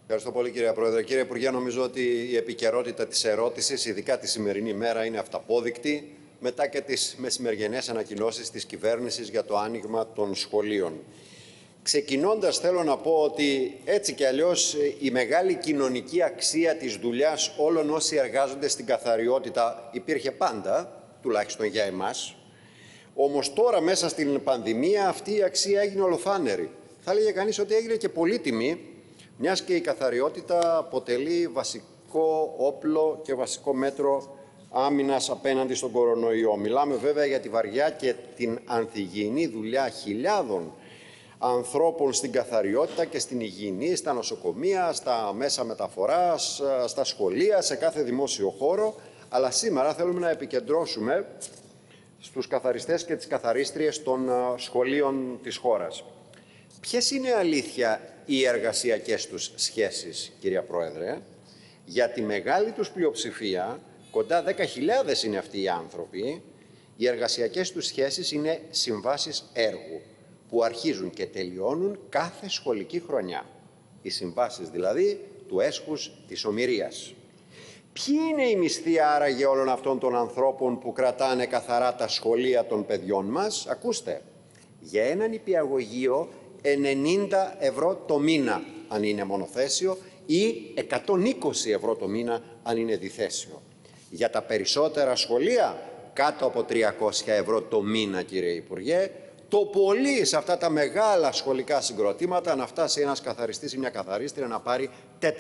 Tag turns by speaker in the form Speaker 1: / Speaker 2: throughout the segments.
Speaker 1: Ευχαριστώ πολύ, κύριε Πρόεδρε. Κύριε Υπουργέ, νομίζω ότι η επικαιρότητα της ερώτησης, ειδικά τη σημερινή μέρα, είναι αυταπόδεικτη μετά και τις μεσημεριανές ανακοινώσεις της κυβέρνησης για το άνοιγμα των σχολείων. Ξεκινώντας, θέλω να πω ότι έτσι κι αλλιώς η μεγάλη κοινωνική αξία της δουλειάς όλων όσοι εργάζονται στην καθαριότητα υπήρχε πάντα, τουλάχιστον για εμάς. Όμως τώρα, μέσα στην πανδημία, αυτή η αξία έγινε ολοφάνερη. Θα έλεγε κανείς ότι έγινε και πολύτιμη, μιας και η καθαριότητα αποτελεί βασικό όπλο και βασικό μέτρο άμυνας απέναντι στον κορονοϊό. Μιλάμε βέβαια για τη βαριά και την ανθυγιεινή δουλειά χιλιάδων ανθρώπων στην καθαριότητα και στην υγιεινή, στα νοσοκομεία, στα μέσα μεταφοράς, στα σχολεία, σε κάθε δημόσιο χώρο. Αλλά σήμερα θέλουμε να επικεντρώσουμε στους καθαριστές και τις καθαρίστριες των σχολείων της χώρας. Ποιες είναι αλήθεια οι εργασιακές τους σχέσεις, κυρία Πρόεδρε? Για τη μεγάλη τους πλειοψηφία, κοντά 10.000 είναι αυτοί οι άνθρωποι, οι εργασιακές τους σχέσεις είναι συμβάσεις έργου, που αρχίζουν και τελειώνουν κάθε σχολική χρονιά. Οι συμβάσεις δηλαδή του έσχους της ομηρίας. Ποιοι είναι οι μισθοί άραγε όλων αυτών των ανθρώπων που κρατάνε καθαρά τα σχολεία των παιδιών μας? Ακούστε, για έναν νηπιαγωγείο 90 ευρώ το μήνα αν είναι μονοθέσιο ή 120 ευρώ το μήνα αν είναι διθέσιο. Για τα περισσότερα σχολεία κάτω από 300 ευρώ το μήνα, κύριε Υπουργέ. Το πολύ σε αυτά τα μεγάλα σχολικά συγκροτήματα να φτάσει ένας καθαριστής ή μια καθαρίστρια να πάρει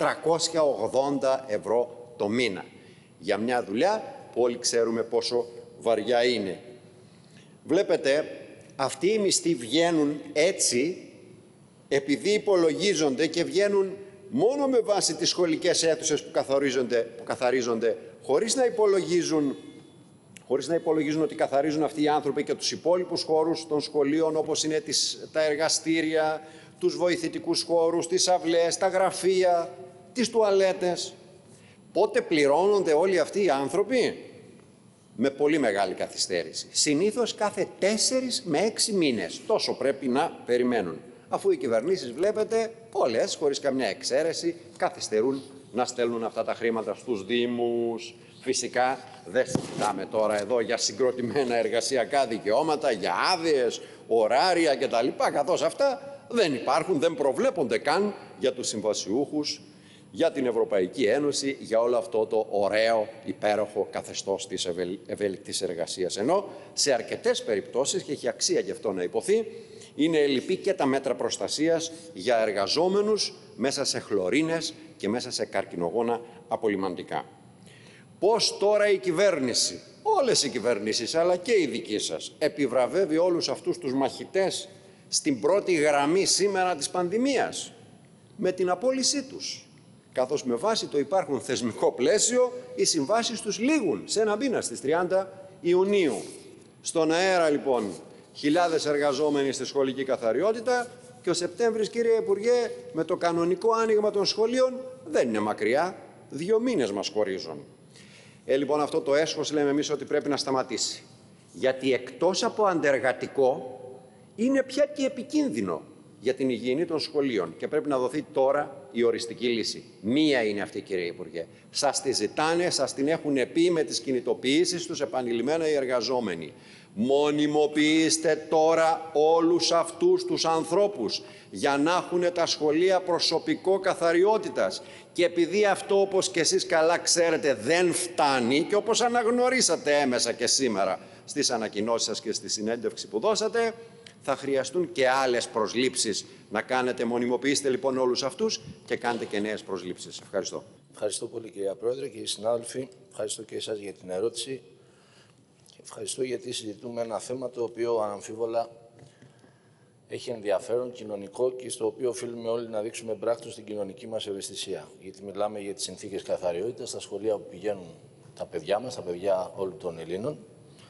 Speaker 1: 480 ευρώ το μήνα. Για μια δουλειά που όλοι ξέρουμε πόσο βαριά είναι. Βλέπετε, αυτοί οι μισθοί βγαίνουν έτσι επειδή υπολογίζονται και βγαίνουν μόνο με βάση τις σχολικές αίθουσες που καθαρίζονται χωρίς να υπολογίζουν ότι καθαρίζουν αυτοί οι άνθρωποι και τους υπόλοιπους χώρους των σχολείων, όπως είναι τα εργαστήρια, τους βοηθητικούς χώρους, τις αυλές, τα γραφεία, τις τουαλέτες. Πότε πληρώνονται όλοι αυτοί οι άνθρωποι? Με πολύ μεγάλη καθυστέρηση. Συνήθως κάθε 4 με 6 μήνες. Τόσο πρέπει να περιμένουν. Αφού οι κυβερνήσεις, βλέπετε, όλες, χωρίς καμιά εξαίρεση, καθυστερούν να στέλνουν αυτά τα χρήματα στους δήμους. Φυσικά δεν συζητάμε τώρα εδώ για συγκροτημένα εργασιακά δικαιώματα, για άδειες, ωράρια κτλ. Καθώς αυτά δεν υπάρχουν, δεν προβλέπονται καν για τους συμβασιούχους, για την Ευρωπαϊκή Ένωση, για όλο αυτό το ωραίο, υπέροχο καθεστώς της ευέλικτης εργασίας. Ενώ σε αρκετές περιπτώσεις, και έχει αξία και αυτό να υποθεί, είναι ελλειπή και τα μέτρα προστασίας για εργαζόμενους μέσα σε χλωρίνες και μέσα σε καρκινογόνα απολυμαντικά. Πώς τώρα η κυβέρνηση, όλες οι κυβερνήσεις, αλλά και η δική σας, επιβραβεύει όλους αυτούς τους μαχητές στην πρώτη γραμμή σήμερα της πανδημίας? Με την απόλυσή τους. Καθώς με βάση το υπάρχον θεσμικό πλαίσιο, οι συμβάσεις τους λήγουν σε ένα μήνα, στις 30 Ιουνίου. Στον αέρα, λοιπόν, χιλιάδες εργαζόμενοι στη σχολική καθαριότητα και ο Σεπτέμβρης, κύριε Υπουργέ, με το κανονικό άνοιγμα των σχολείων δεν είναι μακριά. 2 μήνες μας χωρίζουν. Λοιπόν, αυτό το έσχος λέμε εμείς ότι πρέπει να σταματήσει. Γιατί εκτός από αντεργατικό, είναι πια και επικίνδυνο για την υγιεινή των σχολείων και πρέπει να δοθεί τώρα η οριστική λύση. Μία είναι αυτή, κύριε Υπουργέ. Σας τη ζητάνε, σας την έχουν πει με τις κινητοποιήσεις τους επανειλημμένα οι εργαζόμενοι. Μονιμοποιήστε τώρα όλους αυτούς τους ανθρώπους για να έχουν τα σχολεία προσωπικό καθαριότητας. Και επειδή αυτό, όπως και εσείς καλά ξέρετε, δεν φτάνει και όπως αναγνωρίσατε έμεσα και σήμερα στις ανακοινώσεις σας και στη συνέντευξη που δώσατε, θα χρειαστούν και άλλες προσλήψεις να κάνετε. Μονιμοποιήστε λοιπόν όλους αυτούς και κάντε και νέες προσλήψεις. Ευχαριστώ.
Speaker 2: Ευχαριστώ πολύ, κυρία Πρόεδρε, κύριοι συνάδελφοι. Ευχαριστώ και εσάς για την ερώτηση. Ευχαριστώ γιατί συζητούμε ένα θέμα το οποίο αναμφίβολα έχει ενδιαφέρον κοινωνικό και στο οποίο οφείλουμε όλοι να δείξουμε μπράκτος την κοινωνική μας ευαισθησία. Γιατί μιλάμε για τις συνθήκες καθαριότητας στα σχολεία που πηγαίνουν τα παιδιά μας, τα παιδιά όλων των Ελλήνων,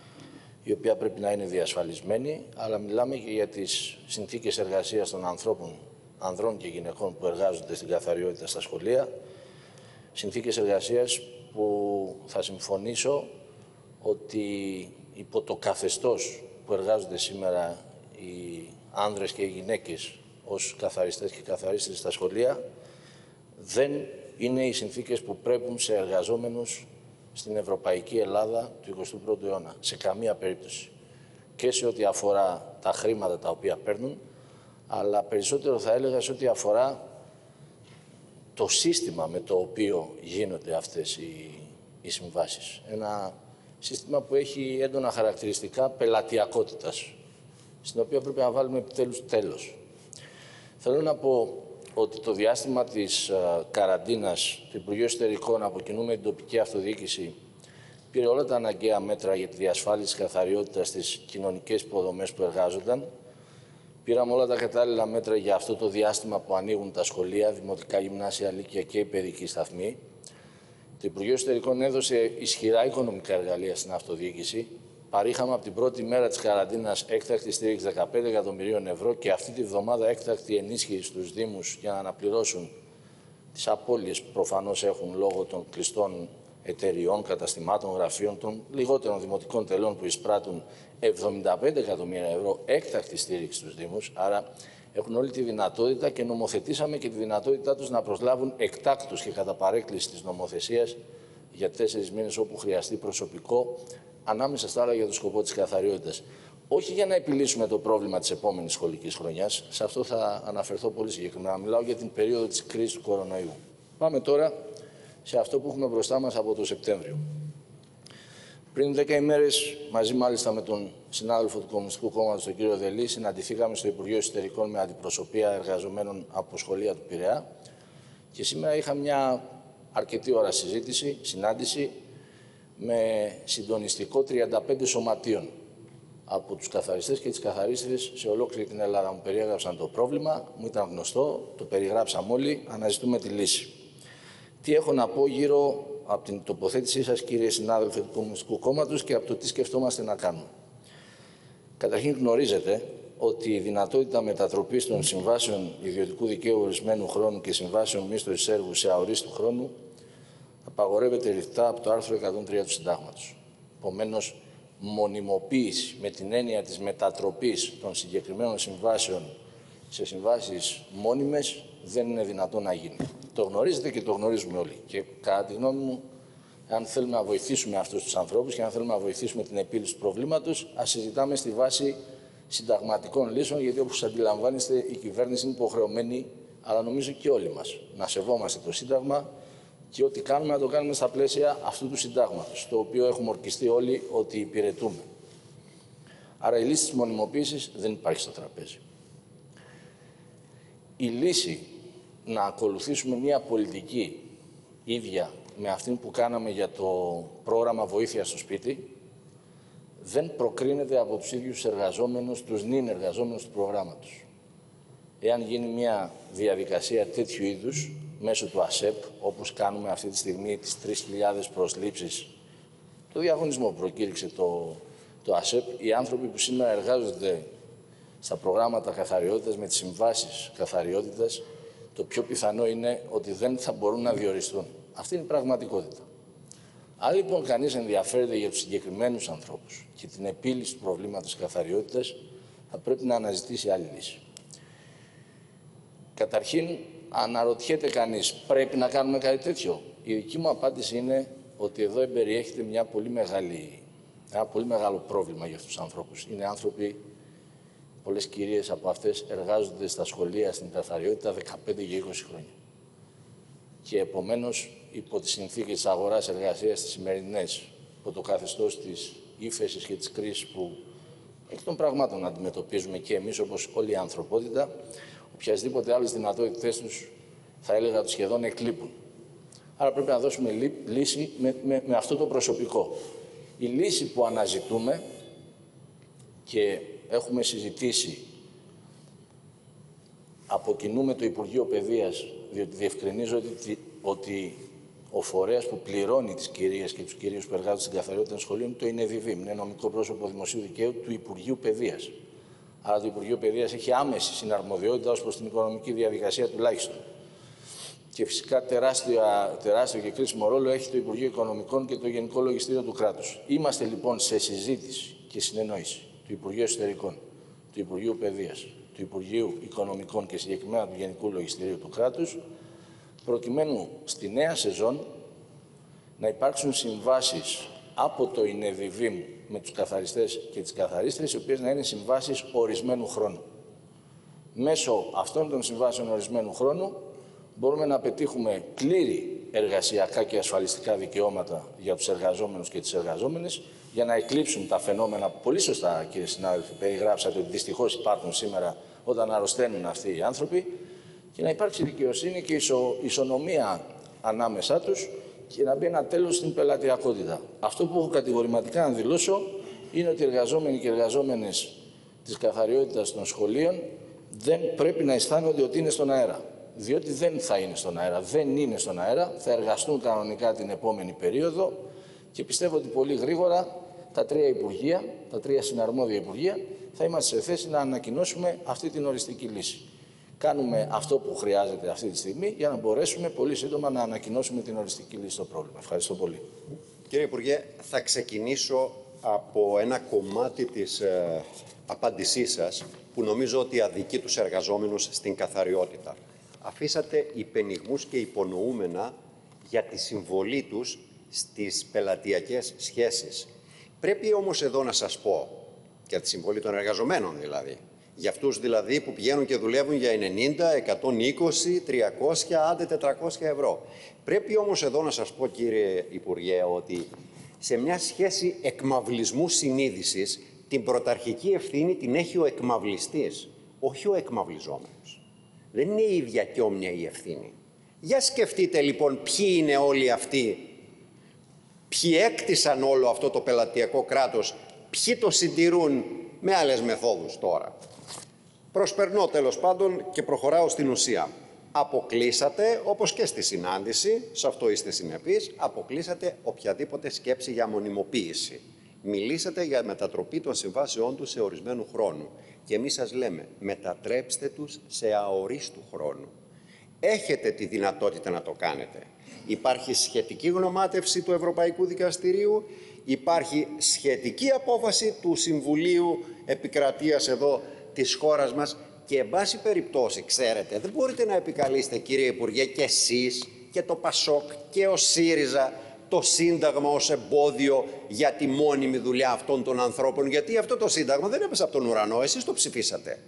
Speaker 2: η οποία πρέπει να είναι διασφαλισμένη, αλλά μιλάμε και για τις συνθήκες εργασίας των ανθρώπων, ανδρών και γυναικών που εργάζονται στην καθαριότητα στα σχολεία, συνθήκες εργασίας που θα συμφωνήσω ότι υπό το καθεστώς που εργάζονται σήμερα οι άνδρες και οι γυναίκες ως καθαριστές και καθαρίστρες στα σχολεία δεν είναι οι συνθήκες που πρέπει σε εργαζόμενους στην ευρωπαϊκή Ελλάδα του 21ου αιώνα, σε καμία περίπτωση. Και σε ό,τι αφορά τα χρήματα τα οποία παίρνουν, αλλά περισσότερο θα έλεγα σε ό,τι αφορά το σύστημα με το οποίο γίνονται αυτές οι συμβάσεις. Ένα σύστημα που έχει έντονα χαρακτηριστικά πελατειακότητας, στην οποία πρέπει να βάλουμε επιτέλους τέλος. Θέλω να πω ότι το διάστημα της καραντίνας του Υπουργείου Εσωτερικών από κοινού με την τοπική αυτοδιοίκηση πήρε όλα τα αναγκαία μέτρα για τη διασφάλιση της καθαριότητας στις κοινωνικές υποδομές που εργάζονταν. Πήραμε όλα τα κατάλληλα μέτρα για αυτό το διάστημα που ανοίγουν τα σχολεία, δημοτικά, γυμνάσια, λύκεια και οι παιδικοί σταθμοί. Το Υπουργείο Εσωτερικών έδωσε ισχυρά οικονομικά εργαλεία στην αυτοδιοίκηση. Παρήχαμε από την πρώτη μέρα της καραντίνας έκτακτη στήριξη 15 εκατομμυρίων ευρώ και αυτή τη βδομάδα έκτακτη ενίσχυση στους Δήμους για να αναπληρώσουν τις απώλειες που προφανώς έχουν λόγω των κλειστών εταιριών, καταστημάτων, γραφείων, των λιγότερων δημοτικών τελών που εισπράττουν 75 εκατομμύρια ευρώ έκτακτη στήριξη στους Δήμους. Άρα έχουν όλη τη δυνατότητα και νομοθετήσαμε και τη δυνατότητά τους να προσλάβουν εκτάκτους και κατά παρέκκληση της νομοθεσίας για 4 μήνες όπου χρειαστεί προσωπικό, ανάμεσα στα άλλα για το σκοπό της καθαριότητας. Όχι για να επιλύσουμε το πρόβλημα της επόμενης σχολικής χρονιάς, σε αυτό θα αναφερθώ πολύ συγκεκριμένα. Μιλάω για την περίοδο της κρίσης του κορονοϊού. Πάμε τώρα σε αυτό που έχουμε μπροστά μας από το Σεπτέμβριο. Πριν 10 ημέρες, μαζί μάλιστα με τον συνάδελφο του Κομμουνιστικού Κόμματος, τον κύριο Δελή, συναντηθήκαμε στο Υπουργείο Εσωτερικών με αντιπροσωπεία εργαζομένων από σχολεία του Πειραιά και σήμερα είχα μια αρκετή ώρα συνάντηση με συντονιστικό 35 σωματείων από τους καθαριστές και τις καθαρίστριες σε ολόκληρη την Ελλάδα. Μου περιέγραψαν το πρόβλημα, μου ήταν γνωστό, το περιγράψαμε όλοι, αναζητούμε τη λύση. Τι έχω να πω γύρω από την τοποθέτησή σας, κύριε συνάδελφε του Κομμουνιστικού Κόμματος, και από το τι σκεφτόμαστε να κάνουμε. Καταρχήν γνωρίζετε ότι η δυνατότητα μετατροπής των συμβάσεων ιδιωτικού δικαίου ορισμένου χρόνου και συμβάσεων μίσθωσης έργου σε αορίστου χρόνου απαγορεύεται ρητά από το άρθρο 103 του Συντάγματος. Επομένως, μονιμοποίηση με την έννοια της μετατροπής των συγκεκριμένων συμβάσεων σε συμβάσεις μόνιμες δεν είναι δυνατόν να γίνει. Το γνωρίζετε και το γνωρίζουμε όλοι. Και κατά τη γνώμη μου, αν θέλουμε να βοηθήσουμε αυτούς τους ανθρώπους και αν θέλουμε να βοηθήσουμε την επίλυση του προβλήματος, ας συζητάμε στη βάση συνταγματικών λύσεων, γιατί όπως αντιλαμβάνεστε η κυβέρνηση είναι υποχρεωμένη, αλλά νομίζω και όλοι μας, να σεβόμαστε το Σύνταγμα και ό,τι κάνουμε να το κάνουμε στα πλαίσια αυτού του Συντάγματος, το οποίο έχουμε ορκιστεί όλοι ότι υπηρετούμε. Άρα η λύση της μονιμοποίησης δεν υπάρχει στο τραπέζι. Η λύση να ακολουθήσουμε μια πολιτική ίδια με αυτήν που κάναμε για το πρόγραμμα βοήθειας στο σπίτι δεν προκρίνεται από τους ίδιους εργαζόμενους, τους νυν εργαζόμενους του προγράμματος. Εάν γίνει μια διαδικασία τέτοιου είδους μέσω του ΑΣΕΠ, όπως κάνουμε αυτή τη στιγμή τις 3.000 προσλήψεις, το διαγωνισμό που προκήρυξε το ΑΣΕΠ, οι άνθρωποι που σήμερα εργάζονται στα προγράμματα καθαριότητας με τις συμβάσεις καθαριότητας, το πιο πιθανό είναι ότι δεν θα μπορούν να διοριστούν. Αυτή είναι η πραγματικότητα. Αν λοιπόν κανείς ενδιαφέρεται για τους συγκεκριμένους ανθρώπους και την επίλυση του προβλήματος καθαριότητας, θα πρέπει να αναζητήσει άλλη λύση. Καταρχήν, αναρωτιέται κανείς, πρέπει να κάνουμε κάτι τέτοιο? Η δική μου απάντηση είναι ότι εδώ εμπεριέχεται ένα πολύ μεγάλο πρόβλημα για αυτούς τους ανθρώπους. Είναι άνθρωποι, πολλές κυρίες από αυτές εργάζονται στα σχολεία στην καθαριότητα 15 και 20 χρόνια. Και επομένως, υπό τις συνθήκες της αγοράς εργασίας τις σημερινές, υπό το καθεστώς της ύφεσης και της κρίσης που εκ των πραγμάτων αντιμετωπίζουμε και εμείς όπως όλη η ανθρωπότητα, οποιασδήποτε άλλες δυνατότητες τους, θα έλεγα, ότι σχεδόν εκλείπουν. Άρα πρέπει να δώσουμε λύση με αυτό το προσωπικό. Η λύση που αναζητούμε και έχουμε συζητήσει από κοινού με το Υπουργείο Παιδείας, διότι διευκρινίζω ότι ο φορέας που πληρώνει τις κυρίες και τους κυρίους που εργάζονται στην καθαριότητα των σχολείων το είναι ΕΔΙΒΗΜ, είναι νομικό πρόσωπο δημοσίου δικαίου του Υπουργείου Παιδείας. Άρα το Υπουργείο Παιδείας έχει άμεση συναρμοδιότητα ως προς την οικονομική διαδικασία τουλάχιστον. Και φυσικά τεράστιο και κρίσιμο ρόλο έχει το Υπουργείο Οικονομικών και το Γενικό Λογιστήριο του κράτους. Είμαστε λοιπόν σε συζήτηση και συνεννόηση του Υπουργείου Εσωτερικών, του Υπουργείου Παιδείας, του Υπουργείου Οικονομικών και συγκεκριμένα του Γενικού Λογιστηρίου του κράτους, προκειμένου στη νέα σεζόν να υπάρξουν συμβάσεις από το ΙΝΕΒΙΒΙΜ με τους καθαριστές και τις καθαρίστρες, οι οποίες να είναι συμβάσεις ορισμένου χρόνου. Μέσω αυτών των συμβάσεων ορισμένου χρόνου μπορούμε να πετύχουμε πλήρη εργασιακά και ασφαλιστικά δικαιώματα για τους εργαζόμενους και τις εργαζόμενες, για να εκλείψουν τα φαινόμενα που πολύ σωστά, κύριε συνάδελφοι, περιγράψατε ότι δυστυχώς υπάρχουν σήμερα όταν αρρωσταίνουν αυτοί οι άνθρωποι, και να υπάρξει δικαιοσύνη και ισονομία ανάμεσά τους και να μπει ένα τέλος στην πελατειακότητα. Αυτό που έχω κατηγορηματικά να δηλώσω είναι ότι οι εργαζόμενοι και οι εργαζόμενες της καθαριότητας των σχολείων δεν πρέπει να αισθάνονται ότι είναι στον αέρα. Διότι δεν θα είναι στον αέρα, δεν είναι στον αέρα, θα εργαστούν κανονικά την επόμενη περίοδο και πιστεύω ότι πολύ γρήγορα τα τρία υπουργεία, τα τρία συναρμόδια υπουργεία, θα είμαστε σε θέση να ανακοινώσουμε αυτή την οριστική λύση. Κάνουμε αυτό που χρειάζεται αυτή τη στιγμή για να μπορέσουμε πολύ σύντομα να ανακοινώσουμε την οριστική λύση στο πρόβλημα. Ευχαριστώ πολύ.
Speaker 1: Κύριε Υπουργέ, θα ξεκινήσω από ένα κομμάτι της απάντησής σας που νομίζω ότι αδικεί τους εργαζόμενους στην καθαριότητα. Αφήσατε υπενιγμούς και υπονοούμενα για τη συμβολή τους στις πελατειακές σχέσεις. Πρέπει όμως εδώ να σας πω, για τη συμβολή των εργαζομένων δηλαδή, για αυτούς δηλαδή που πηγαίνουν και δουλεύουν για 90, 120, 300, άντε 400 ευρώ. Πρέπει όμως εδώ να σας πω, κύριε Υπουργέ, ότι σε μια σχέση εκμαυλισμού συνείδησης την πρωταρχική ευθύνη την έχει ο εκμαυλιστής, όχι ο εκμαυλιζόμενος. Δεν είναι η ίδια και όμοια η ευθύνη. Για σκεφτείτε λοιπόν ποιοι είναι όλοι αυτοί, ποιοι έκτισαν όλο αυτό το πελατειακό κράτος, ποιοι το συντηρούν με άλλες μεθόδους τώρα. Προσπερνώ τέλος πάντων και προχωράω στην ουσία. Αποκλείσατε, όπως και στη συνάντηση, σε αυτό είστε συνεπείς, αποκλείσατε οποιαδήποτε σκέψη για μονιμοποίηση. Μιλήσατε για μετατροπή των συμβάσεών τους σε ορισμένου χρόνου. Και εμείς σας λέμε, μετατρέψτε τους σε αορίστου χρόνου. Έχετε τη δυνατότητα να το κάνετε. Υπάρχει σχετική γνωμάτευση του Ευρωπαϊκού Δικαστηρίου, υπάρχει σχετική απόφαση του Συμβουλίου Επικρατείας εδώ της χώρας μας και, εν πάση περιπτώσει, ξέρετε, δεν μπορείτε να επικαλείστε, κύριε Υπουργέ, και εσείς και το ΠΑΣΟΚ και ο ΣΥΡΙΖΑ το Σύνταγμα ως εμπόδιο για τη μόνιμη δουλειά αυτών των ανθρώπων, γιατί αυτό το Σύνταγμα δεν έπεσε από τον ουρανό, εσείς το ψηφίσατε.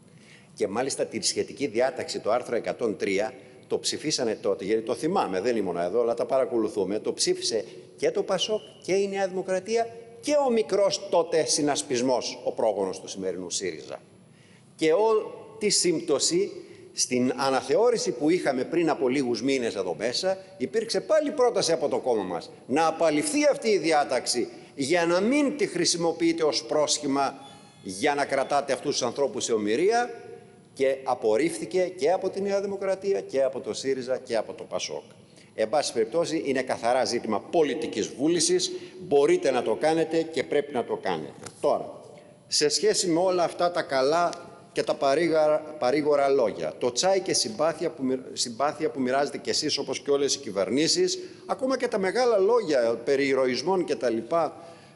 Speaker 1: Και μάλιστα τη σχετική διάταξη, το άρθρο 103, το ψηφίσανε τότε, γιατί το θυμάμαι, δεν ήμουν εδώ, αλλά τα παρακολουθούμε, το ψήφισε και το ΠΑΣΟΚ και η Νέα Δημοκρατία και ο μικρός τότε συνασπισμός, ο πρόγονος του σημερινού ΣΥΡΙΖΑ. Και ό,τι σύμπτωση στην αναθεώρηση που είχαμε πριν από λίγους μήνες εδώ μέσα, υπήρξε πάλι πρόταση από το κόμμα μας να απαλληφθεί αυτή η διάταξη για να μην τη χρησιμοποιείτε ως πρόσχημα για να κρατάτε αυτούς τους ανθρώπους σε ομηρία, και απορρίφθηκε και από τη Νέα Δημοκρατία και από το ΣΥΡΙΖΑ και από το ΠΑΣΟΚ. Εν πάση περιπτώσει, είναι καθαρά ζήτημα πολιτικής βούλησης, μπορείτε να το κάνετε και πρέπει να το κάνετε. Τώρα, σε σχέση με όλα αυτά τα καλά και τα παρήγορα λόγια, το τσάι και συμπάθεια που μοιράζετε κι εσείς, όπως και όλες οι κυβερνήσεις, ακόμα και τα μεγάλα λόγια περί ηρωισμών και τα λοιπά,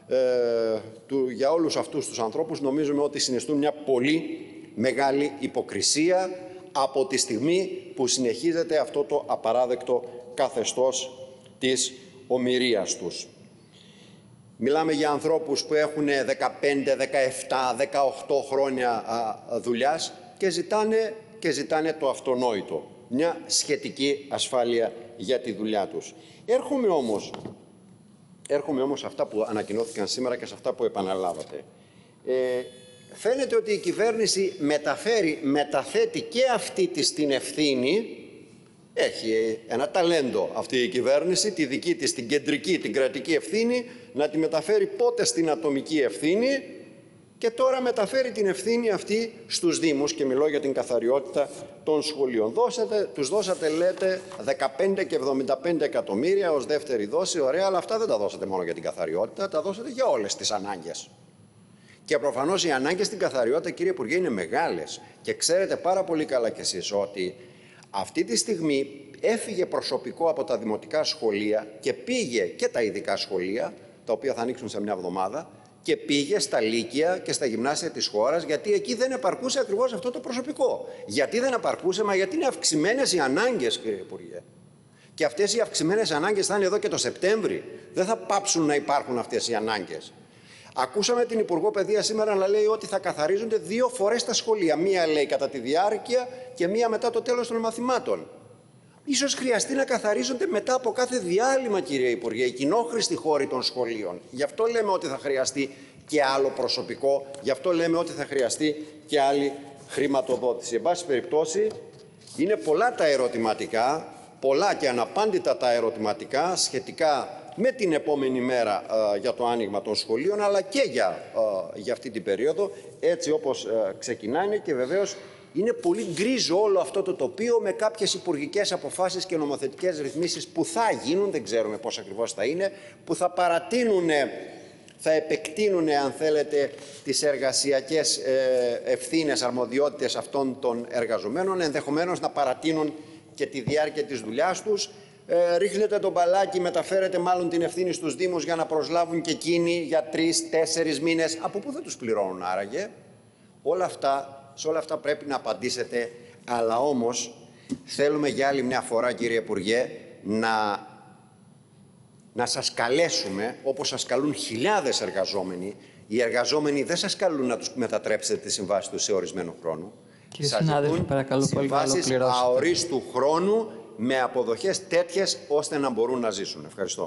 Speaker 1: για όλους αυτούς τους ανθρώπους, νομίζουμε ότι συνιστούν μια πολύ μεγάλη υποκρισία από τη στιγμή που συνεχίζεται αυτό το απαράδεκτο καθεστώς της ομηρίας τους. Μιλάμε για ανθρώπους που έχουν 15, 17, 18 χρόνια δουλειάς και ζητάνε το αυτονόητο, μια σχετική ασφάλεια για τη δουλειά τους. Έρχομαι όμως σε αυτά που ανακοινώθηκαν σήμερα και σε αυτά που επαναλάβατε. Φαίνεται ότι η κυβέρνηση μεταθέτει και αυτή της την ευθύνη. Έχει ένα ταλέντο αυτή η κυβέρνηση, τη δική της, την κεντρική, την κρατική ευθύνη, να τη μεταφέρει πότε στην ατομική ευθύνη, και τώρα μεταφέρει την ευθύνη αυτή στους Δήμους, και μιλώ για την καθαριότητα των σχολείων. Τους δώσατε, λέτε, 15 και 75 εκατομμύρια ως δεύτερη δόση, ωραία, αλλά αυτά δεν τα δώσατε μόνο για την καθαριότητα, τα δώσατε για όλες τις ανάγκες. Και προφανώς οι ανάγκες στην καθαριότητα, κύριε Υπουργέ, είναι μεγάλες. Και ξέρετε πάρα πολύ καλά κι εσείς ότι αυτή τη στιγμή έφυγε προσωπικό από τα δημοτικά σχολεία και πήγε, και τα ειδικά σχολεία, τα οποία θα ανοίξουν σε μια εβδομάδα, και πήγε στα λύκεια και στα γυμνάσια της χώρας, γιατί εκεί δεν επαρκούσε ακριβώς αυτό το προσωπικό. Γιατί δεν επαρκούσε? Γιατί είναι αυξημένες οι ανάγκες, κύριε Υπουργέ. Και αυτές οι αυξημένες ανάγκες θα είναι εδώ και το Σεπτέμβρη. Δεν θα πάψουν να υπάρχουν αυτές οι ανάγκες. Ακούσαμε την Υπουργό Παιδείας σήμερα να λέει ότι θα καθαρίζονται 2 φορές τα σχολεία. Μία λέει κατά τη διάρκεια και μία μετά το τέλος των μαθημάτων. Ίσως χρειαστεί να καθαρίζονται μετά από κάθε διάλειμμα, κύριε Υπουργέ, οι κοινόχρηστοι χώροι των σχολείων. Γι' αυτό λέμε ότι θα χρειαστεί και άλλο προσωπικό, γι' αυτό λέμε ότι θα χρειαστεί και άλλη χρηματοδότηση. Εν πάση περιπτώσει, είναι πολλά τα ερωτηματικά, πολλά και αναπάντητα τα ερωτηματικά σχετικά με την επόμενη μέρα για το άνοιγμα των σχολείων, αλλά και για αυτή την περίοδο, έτσι όπως ξεκινάνε, και βεβαίως είναι πολύ γκρίζο όλο αυτό το τοπίο με κάποιες υπουργικές αποφάσεις και νομοθετικές ρυθμίσεις που θα γίνουν, δεν ξέρουμε πώς ακριβώς θα είναι, που θα παρατείνουν, θα επεκτείνουν, αν θέλετε, τις εργασιακές ευθύνες, αρμοδιότητες αυτών των εργαζομένων, ενδεχομένως να παρατείνουν και τη διάρκεια της δουλειάς τους. Ρίχνετε τον μπαλάκι, μεταφέρετε μάλλον την ευθύνη στους Δήμους για να προσλάβουν και εκείνοι για 3-4 μήνες. Από πού θα τους πληρώνουν άραγε? Σε όλα αυτά πρέπει να απαντήσετε, αλλά όμως θέλουμε για άλλη μια φορά, κύριε Υπουργέ, να σας καλέσουμε, όπως σας καλούν χιλιάδες εργαζόμενοι. Οι εργαζόμενοι δεν σας καλούν να τους μετατρέψετε τη συμβάση τους σε ορισμένο χρόνο.
Speaker 3: Κύριε συνάδελφε, παρακαλώ πολύ να
Speaker 1: συμβάσεις
Speaker 3: ολοκληρώσετε.
Speaker 1: αορίστου χρόνου με αποδοχές τέτοιες ώστε να μπορούν να ζήσουν. Ευχαριστώ.